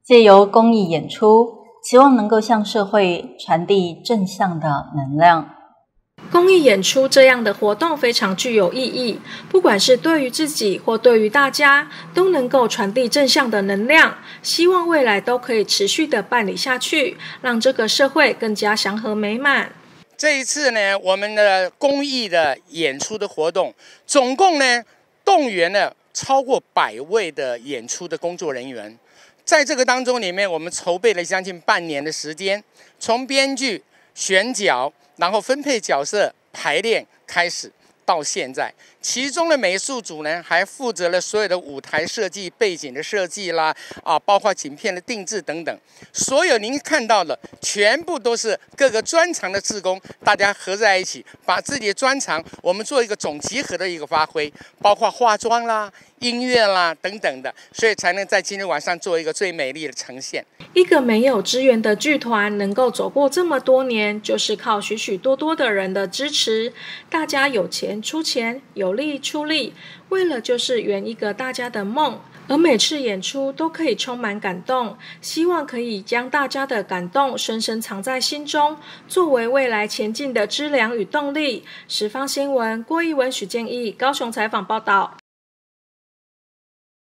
借由公益演出，期望能够向社会传递正向的能量。 公益演出这样的活动非常具有意义，不管是对于自己或对于大家，都能够传递正向的能量。希望未来都可以持续的办理下去，让这个社会更加祥和美满。 这一次呢，我们的公益的演出的活动，总共呢动员了超过100位的演出的工作人员。在这个当中里面，我们筹备了将近半年的时间，从编剧、选角，然后分配角色、排练开始，到现在，其中的美术组呢，还负责了所有的舞台设计、背景的设计啦，包括景片的定制等等。所有您看到的，全部都是各个专长的志工，大家合在一起，把自己的专长，我们做一个总集合的一个发挥，包括化妆啦、音乐啦等等的，所以才能在今天晚上做一个最美丽的呈现。 一个没有资源的剧团能够走过这么多年，就是靠许许多多的人的支持。大家有钱出钱，有力出力，为了就是圆一个大家的梦。而每次演出都可以充满感动，希望可以将大家的感动深深藏在心中，作为未来前进的资粮与动力。十方新闻郭一文、许建义高雄采访报道。